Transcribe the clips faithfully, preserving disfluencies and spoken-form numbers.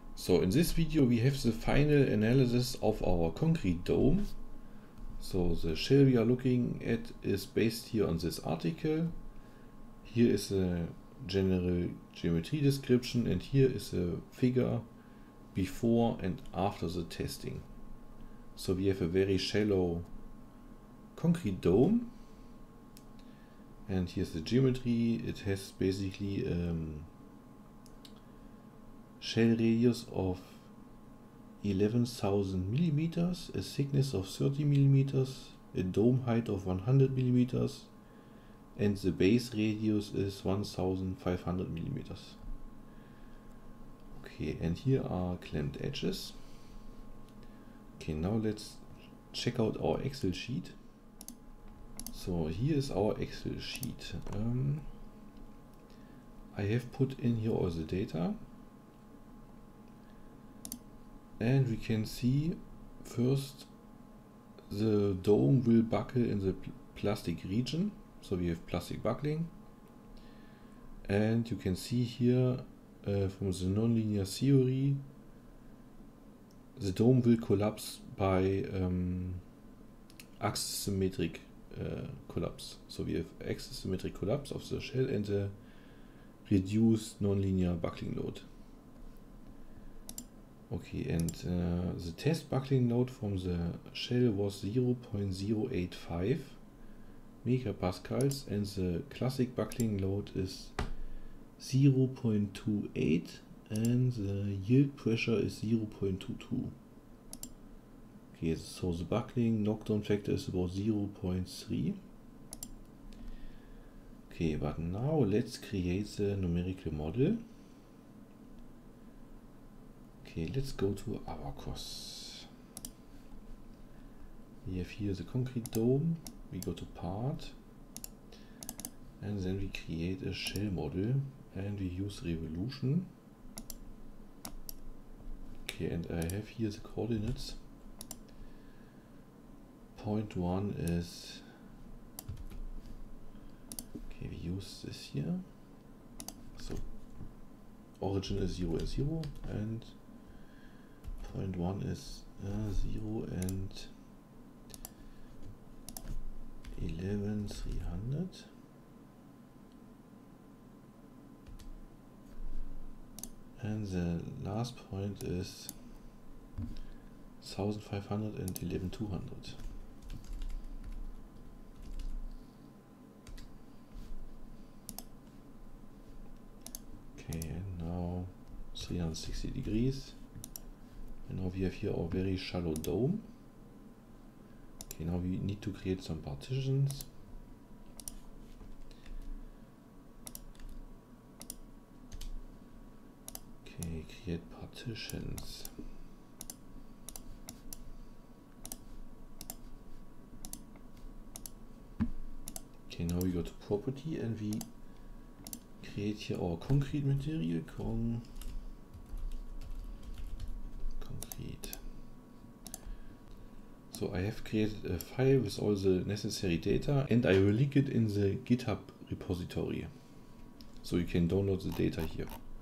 So in this video we have the final analysis of our concrete dome. So the shell we are looking at is based here on this article. Here is a general geometry description and here is a figure before and after the testing. So we have a very shallow concrete dome and here's the geometry. It has basically um, shell radius of eleven thousand millimeters, a thickness of thirty millimeters, a dome height of one hundred millimeters, and the base radius is one thousand five hundred millimeters. Okay, and here are clamped edges. Okay, now let's check out our Excel sheet. So here is our Excel sheet. Um, I have put in here all the data. And we can see first the dome will buckle in the pl plastic region. So we have plastic buckling. And you can see here uh, from the nonlinear theory, the dome will collapse by um, axisymmetric uh, collapse. So we have axisymmetric collapse of the shell and the reduced nonlinear buckling load. Okay, and uh, the test buckling load from the shell was zero point zero eight five megapascals and the classic buckling load is zero point two eight and the yield pressure is zero point two two. Okay, so the buckling knockdown factor is about zero point three. Okay, but now let's create the numerical model. Okay, let's go to Abaqus. We have here the concrete dome. We go to part and then we create a shell model and we use revolution. Okay, and I have here the coordinates. Point one is, okay, we use this here. So origin is zero and zero and point one is uh, zero and eleven three hundred. And the last point is one thousand five hundred and eleven two hundred. Okay, and now three hundred sixty degrees. And now we have here our very shallow dome. Okay, now we need to create some partitions. Okay, create partitions. Okay, now we go to property and we create here our concrete material. Con So I have created a file with all the necessary data and I will link it in the GitHub repository. So you can download the data here.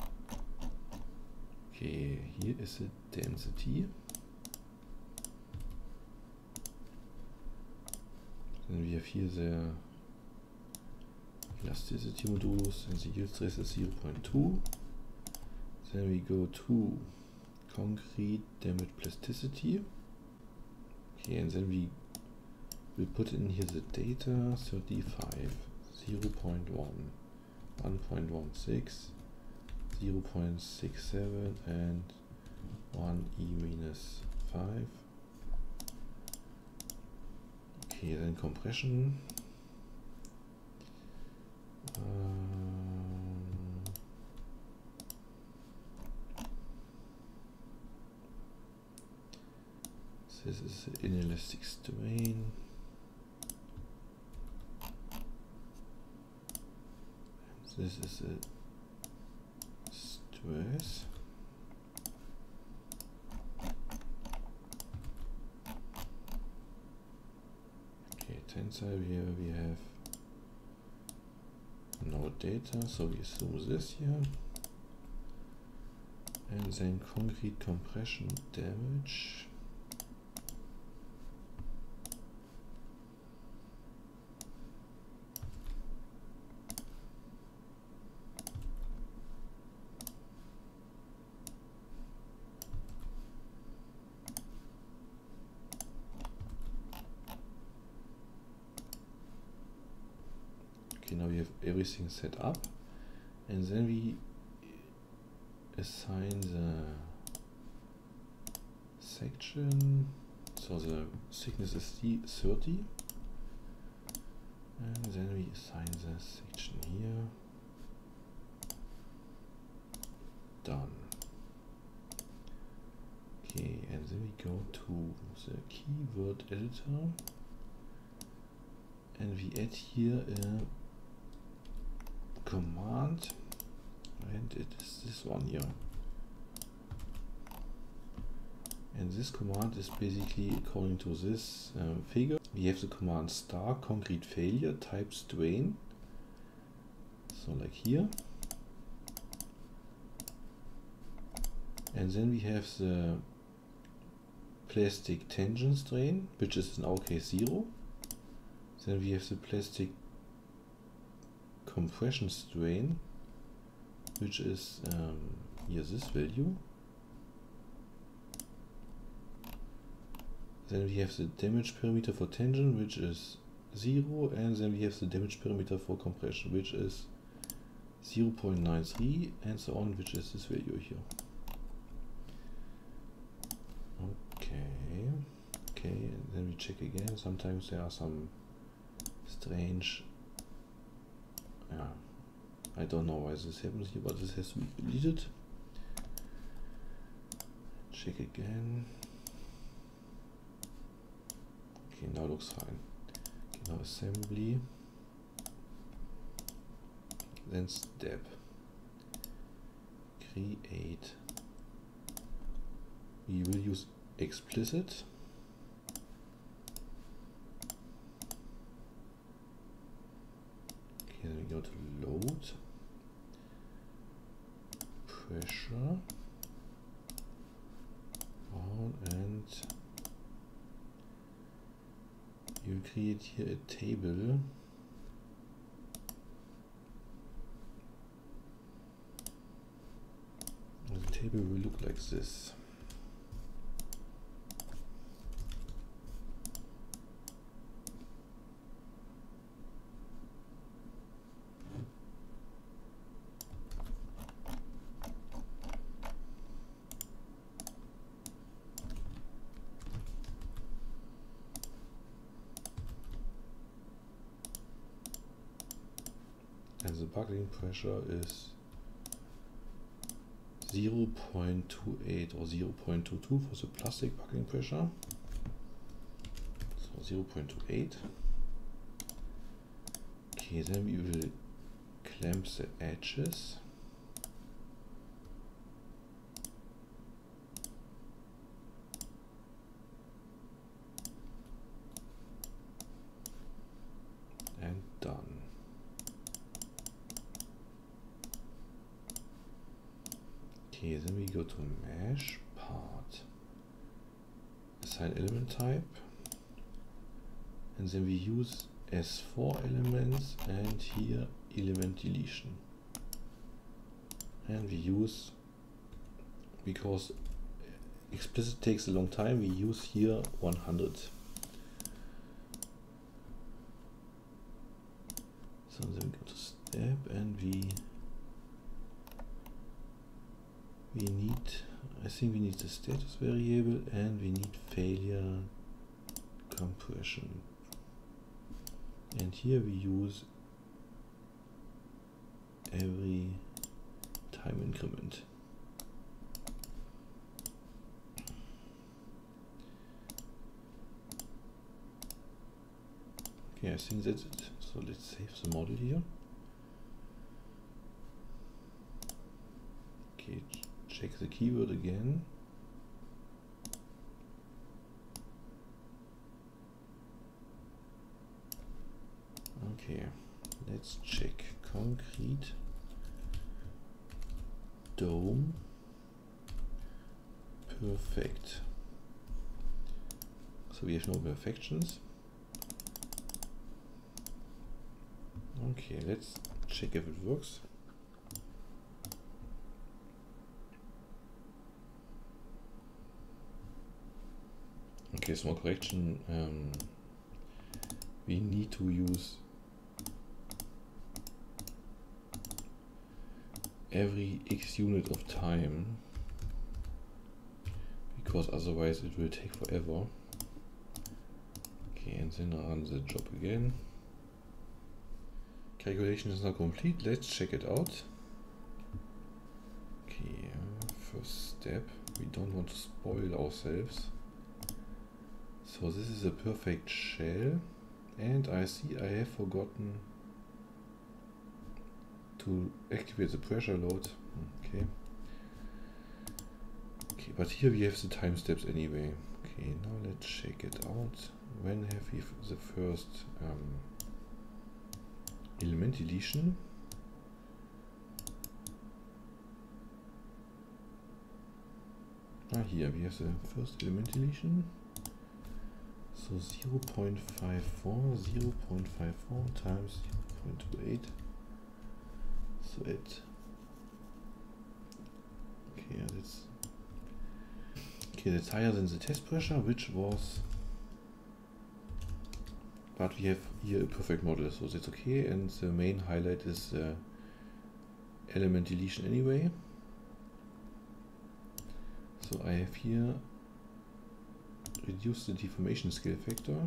Okay, here is the density. Then we have here the elasticity modulus and the yield stress is zero point two. Then we go to concrete damage plasticity. Okay, and then we will put in here the data thirty-five, zero point one, one point one six, zero point six seven and one e minus five. Okay, then compression. Um, This is an inelastic strain. This is a stress. Okay, tensile here we have no data, so we assume this here. and then concrete compression damage. Okay, now we have everything set up, and then we assign the section. So the thickness is thirty, and then we assign the section here. Done. Okay, and then we go to the keyword editor, and we add here a command, and it is this one here. And this command is basically according to this um, figure. We have the command star concrete failure type strain. So like here. And then we have the plastic tension strain, which is in our case zero. Then we have the plastic compression strain, which is um, here this value. Then we have the damage parameter for tension, which is zero, and then we have the damage parameter for compression, which is zero point nine three, and so on, which is this value here. Okay, okay, and then we check again. Sometimes there are some strange, yeah, I don't know why this happens here, but this has to be deleted. Check again. Okay, now looks fine. Okay, now assembly, then step, create. We will use explicit. Okay, then we go to load, pressure on, and you create here a table. The table will look like this. And the buckling pressure is zero point two eight or zero point two two for the plastic buckling pressure. So zero point two eight. Okay, then we will clamp the edges. And done. Okay, then we go to mesh part, assign element type, and then we use S four elements and here element deletion. And we use, because explicit takes a long time, we use here one hundred. So then we go to step, and we We need, I think we need the status variable, and we need failure compression. And here we use every time increment. Okay, I think that's it. So let's save the model here. Okay. Check the keyword again. Okay, let's check concrete dome perfect. So we have no imperfections. Okay, let's check if it works. Okay, small correction. Um, we need to use every x unit of time, because otherwise it will take forever. Okay, and then run the job again. Calculation is now complete. Let's check it out. Okay, uh, first step. We don't want to spoil ourselves. So this is a perfect shell, and I see I have forgotten to activate the pressure load. Okay. Okay, but here we have the time steps anyway. Okay, now let's check it out. When have we the first um, element deletion? Ah, here we have the first element deletion. So zero point five four, zero point five four times zero point two eight. So it. Okay, that's okay. That's higher than the test pressure, which was. But we have here a perfect model, so that's okay. And the main highlight is uh, element deletion anyway. So I have here reduce the deformation scale factor.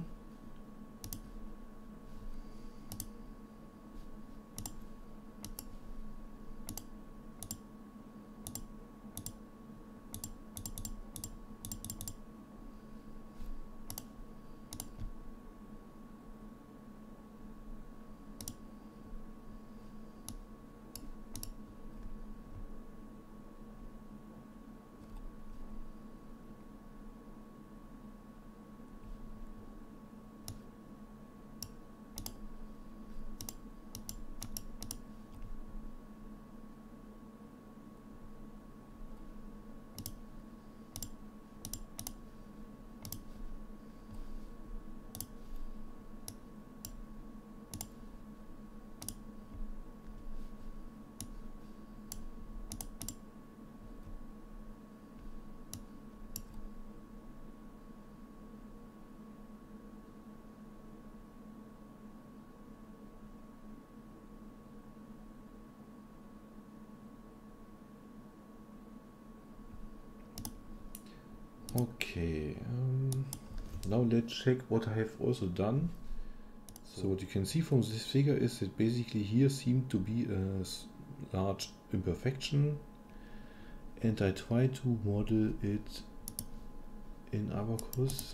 Okay, um, now let's check what I have also done. So what you can see from this figure is that basically here seemed to be a large imperfection, and I try to model it in Abaqus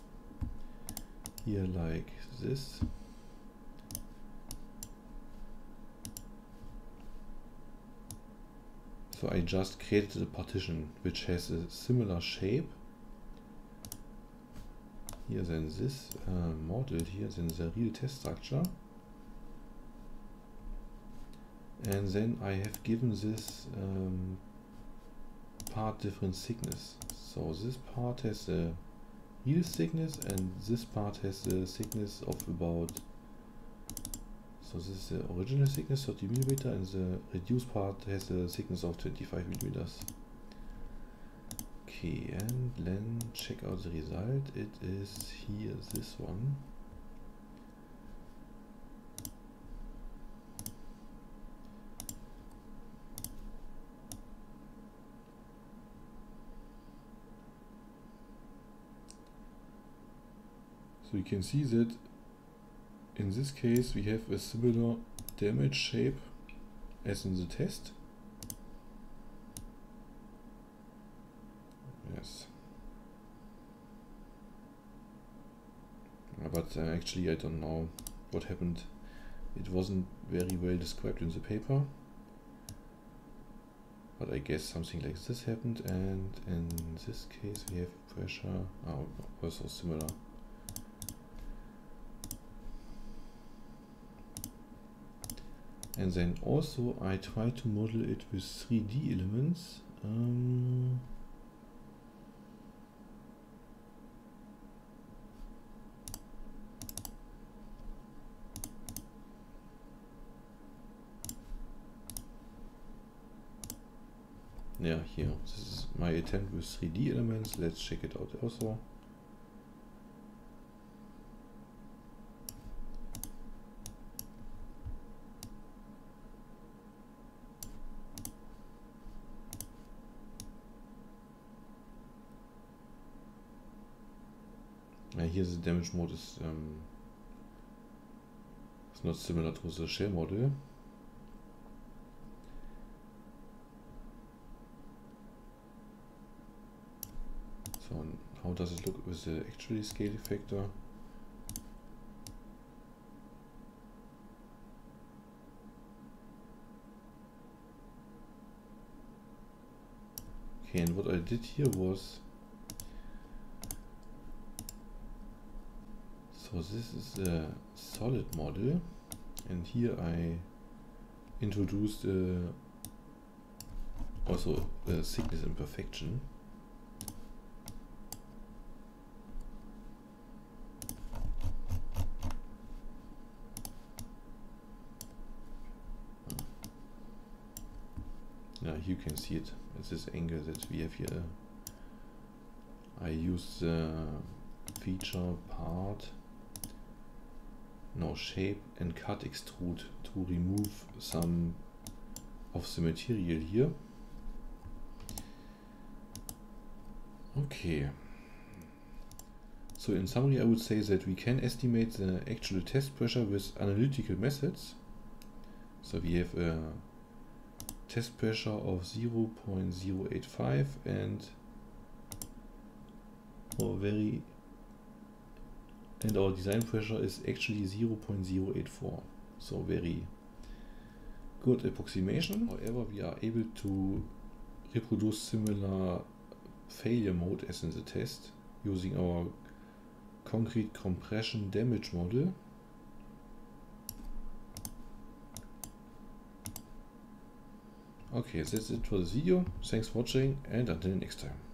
here like this. So I just created a partition which has a similar shape. Here then this uh, model, here then the real test structure. And then I have given this um, part different thickness. So this part has a real thickness and this part has a thickness of about, so this is the original thickness thirty millimeter and the reduced part has a thickness of twenty-five millimeters. Okay, and then check out the result. It is here, this one. So you can see that in this case we have a similar damage shape as in the test. Yes. But uh, actually I don't know what happened. It wasn't very well described in the paper. But I guess something like this happened, and in this case we have pressure oh, also similar. And then also I try to model it with three D elements. Um, Yeah, here, this is my attempt with three D elements. Let's check it out also. Yeah, here the damage mode is um, it's not similar to the shell model. So how does it look with the actually scale factor? Okay, and what I did here was, so this is a solid model, and here I introduced uh, also a thickness imperfection. Yeah, you can see it at this angle that we have here. I use the feature part, no shape and cut extrude to remove some of the material here. Okay. So in summary, I would say that we can estimate the actual test pressure with analytical methods. So we have a test pressure of zero point zero eight five and our very and our design pressure is actually zero point zero eight four. So very good approximation. However, we are able to reproduce similar failure mode as in the test using our concrete compression damage model. Okay, that's it for this video. Thanks for watching and until next time.